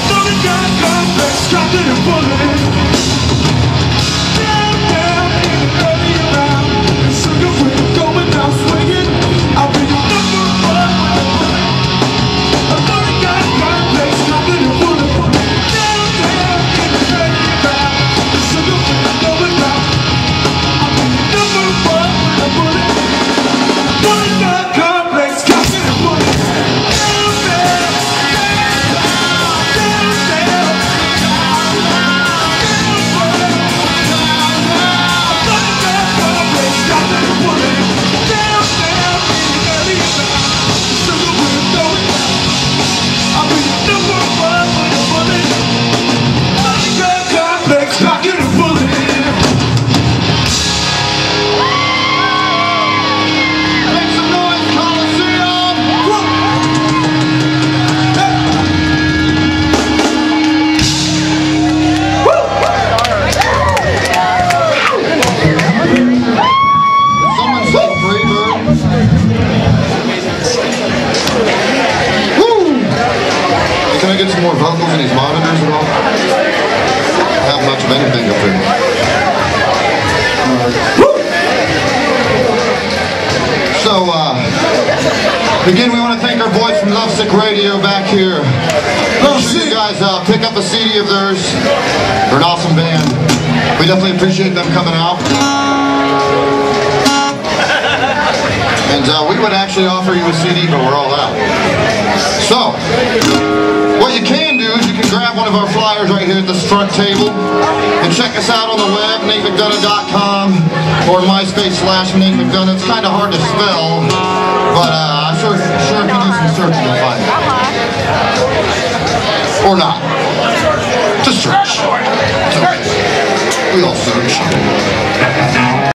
Get some more vocals in these monitors at all? Don't have much of anything up there. So, again, we want to thank our boys from Lovesick Radio back here. Make sure you guys pick up a CD of theirs. They're an awesome band. We definitely appreciate them coming out. And we would actually offer you a CD, but we're all out. So, what you can do is you can grab one of our flyers right here at this front table and check us out on the web, NateMcDonough.com or MySpace/NateMcDonough. It's kind of hard to spell, but I'm sure if you do some searching you'll find it. Or not. Just search. It's okay. We all search.